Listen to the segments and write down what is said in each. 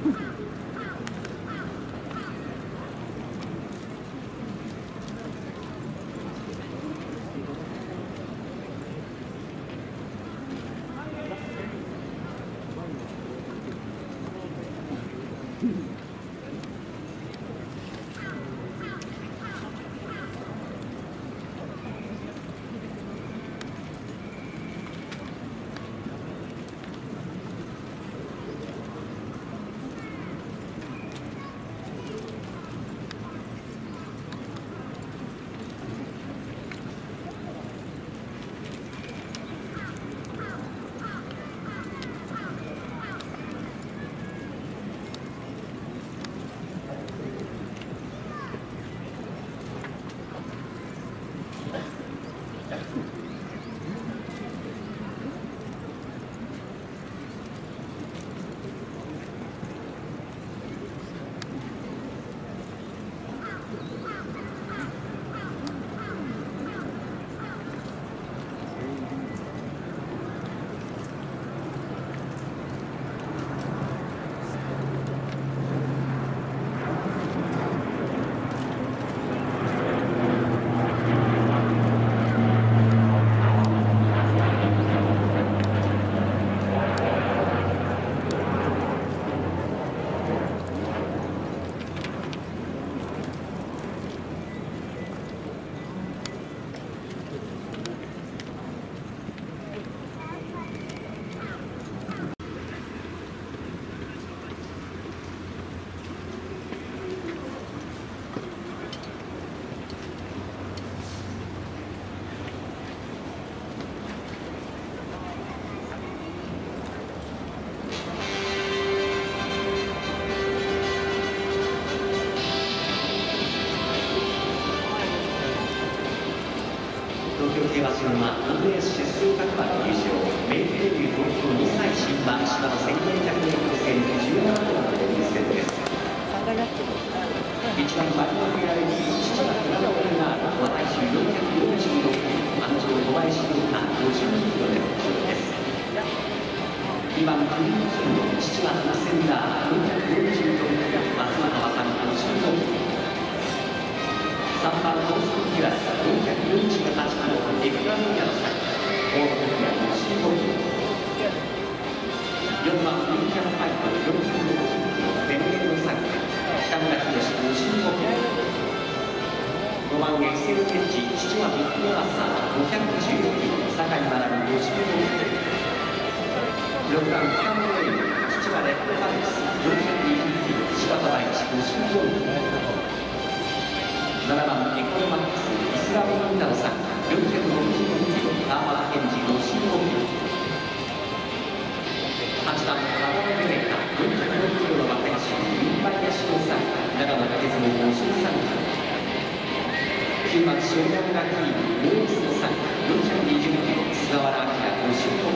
競馬場はノルウェー出走各馬の優勝、メイクデビュー東京2歳新馬芝の 1400m 戦17頭のデビュー戦です。1番バリオフェアレディ父がクラブオーナー馬体重446キロ、安城小林亮太52キロでの勝利です。2番クリーンキング父は花センダー446キロ、松永は55キロ。3番コースキラス448キロエクアドリアのサイド大野や55キロ。4番ウィンキャンファイト460キロベネゲルのサイド北村博55キロ。5番エクセルケッジ父はビッグアーサー510キロ酒井学55キロ。6番キャンベル父はレッドファレス420キロ柴田大地54キロ。7番エコノマックスイスラムミンダの3 462キロ川原健二55キロ。8番カバーベレータ406キロの馬体重インバイアシオ3長野武津の53キロ。9番ショーヤムラキーノースの3 420キロ菅原明55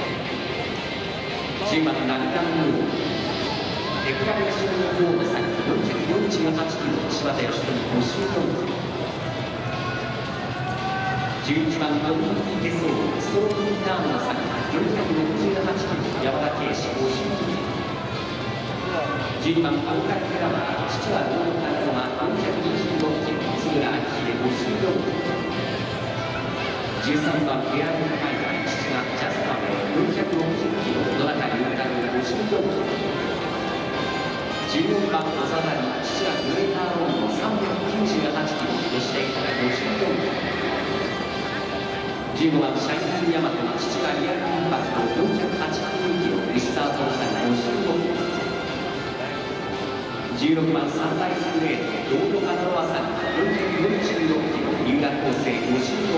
キロ。10番ラグダンムーエクラレーションの4の3 448キロ柴田義則54キロ。11番ドミニキ・デソーストロークインターンの3 468キロ山田圭司52キロ。12番アルカルフェラマー父はロードカルマ426キロ津村明秀54キロ。13番フェアリングファイター父はジャスター460キロ野中龍太郎54キロ。14番小沢に父はグレーターローンの398キロ吉田豊54キロ。15番シャイニングヤマト父はリアルインパクト482キロ石沢投手55キロ。16番サンライズグレートロードカナロワさん446キロ三浦康生55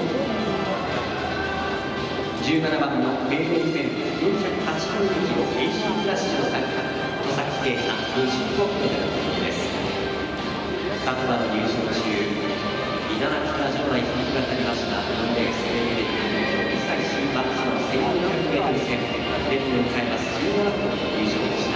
キロ。17番のメイデンペン482キロ AC クラッシュの参加戸崎圭太55キロでのことです。各馬の入場中稲垣から場内響き渡りましたノルウェースペイン2歳新馬芝の 1400m 戦デビューを迎えます17頭の入場でした。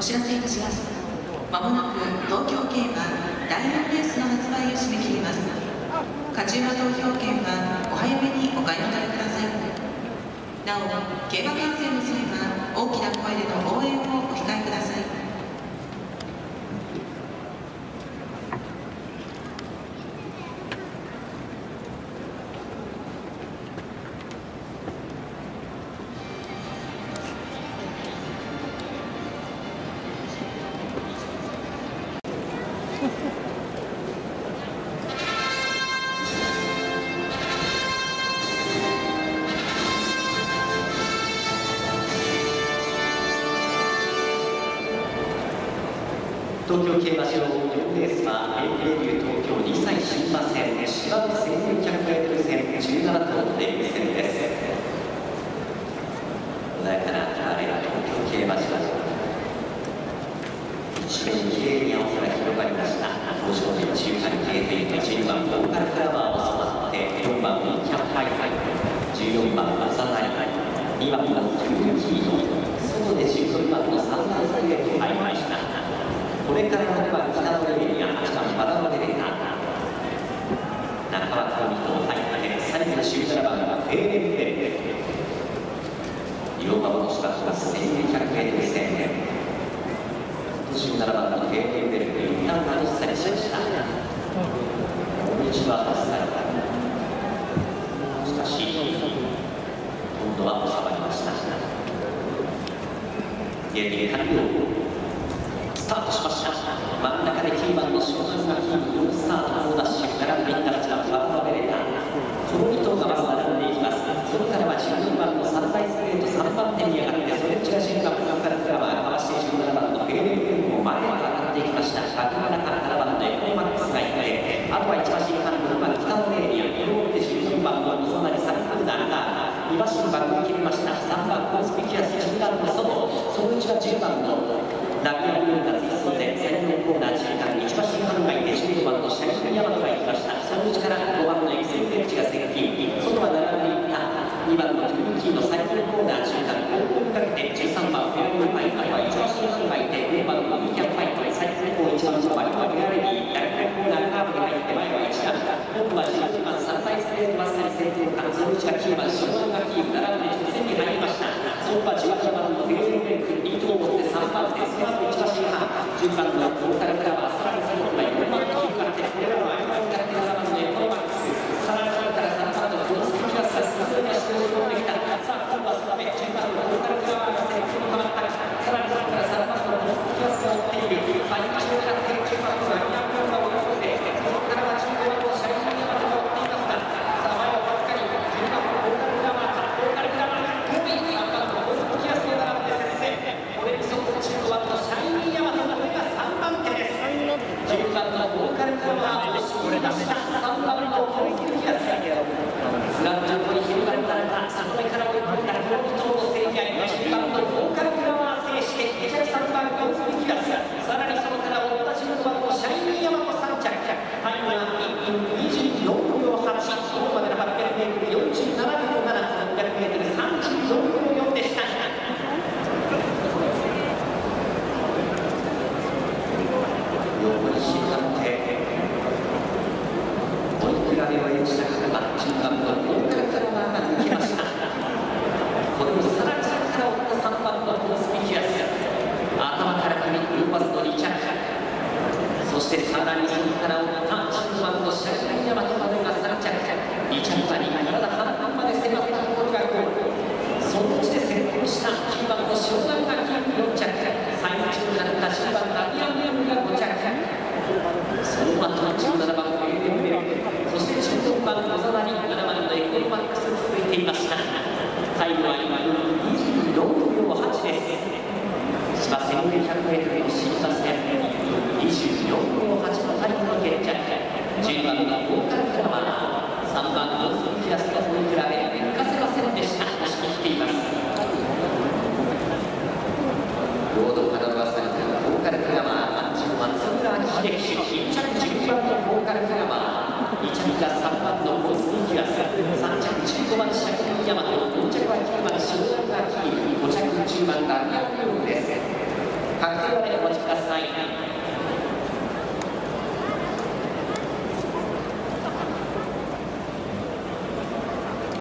知らせいたします。まもなく東京競馬第4レースの発売を締め切ります。勝ち馬投票券はお早めにお買い求めください。なお、競馬観戦の際は大きな声での応援をお控えください。 東京競馬場4レースは APA 東京2歳新馬戦芝 1400m 戦17頭のデビュー戦です。穏やかな流れが東京競馬場、一面きれいに青空が広がりました。登場で中間系という12番ボーカルフラワーを育って4番ミーキャンハイハイ、14番マサナリ、2番のトゥルキーノ、外で16番のサンダーステージを入りました。これから6番北のエリア、8番バラのデレタ、中枠2頭入って最後の17番がフェーレンベル、両馬の芝生は 1200m 戦17番のフェーレンベルで一旦外されしました。こんにちは、外された。しかし今度は収まりました。ゲーム完了。スタートしました。真ん中で9番の湘南がキープ、スタートのダッシュ並んでいった8番バラバレータ、この2頭がまず並んでいきます。それからは14番のサンライズゲート3番手に上がって、それから10番のカラフラワーかわして17番のフェーレンベルも前へ上がっていきました。107から7番のエコーマックスがいて、あとは1馬身半6番北のエリア、4で14番の溝成サリフルダーが2馬身バックに決めました。3番コースピキアス中段の外、そのうちは10番のナビアルーが追走で最後コーナー中間1馬身半外で15番のシャインヤマトが行きました。そのうちから5番のエキセルテンチが接近、外は並んでいった2番のトゥルキーの最後コーナー中間後方にかけて13番フェアリーパイパイは1馬身半外で4番のミーキャンパイパイ最後1番のバリバリアレディ第5コーナーカーブに入って前は1段、奥は12番サンライズゲートわずかに先頭間、そのうちが9番ショーマンがキープ並んで直線に入りました。外は18番のフェーレンベル2頭を持って3番手、その後1馬身半10番のボーカルフラワー、さらにその前4番のキープから手、これらの間にから7番のエコーマックス、さらにそれから3番のコースピキアスが進んで足を込んできた。さあ今度はその目10番のボーカルフラワーが先頭に変わった。さらにそれから3番のコースピキアスが追っている。さあ今足を狙って9番のアニアンが追い込んで、そこからは15番のシャインヤマトが追っていますが、さあ前はわずかに10番のボーカルフラワー、ボーカルフラワーが遠い3番のコースピキアスを並んで接戦、これにそこ15番のシャインヤマトがこれが3番手です。10番のボーカルフラワーを押し切りました。3番のコースピキアス、フランジャンに広がる誰か、そこから追い込んだこの2頭の競り合い、10番のボーカルフラワー制して、3番コースピキアス、さらにそこから追った15番のシャインヤマト3着、タイムは1分24秒8、ここまでの 800m 47秒7、600m 34秒4でした。横に引っ張って追い比べを演じた10番のボーカルフラワーが抜けました。これをさらにそこから追った3番のコースピキアス、頭から組みウーパスの2着、そしてさらにそこから追った15番のシャインヤマトまでが3着、2着は2体半分まで迫ったところがゴール、そのうちで先行した9番の湘南がキープ4着、最後中になった10番ナビアンネームが5着、その後の17番フェーレンベル、そして14番小沢に7番のエコーマックス続いていました。タイムは今24秒8です。芝 1400m の新馬戦24秒8のタイムの決着、10番のボーカルフラワー、3番のソフィアスの追い比べ抜かせませんでした。押し切っています。ロードから伸ばされたボーカルフラワー、アンチの松村秀樹、1着10番のボーカルフラワー、2着が3番のコースピキアス、3着15番シャインヤマト、4着は9番ショーランガーキー、5着10番が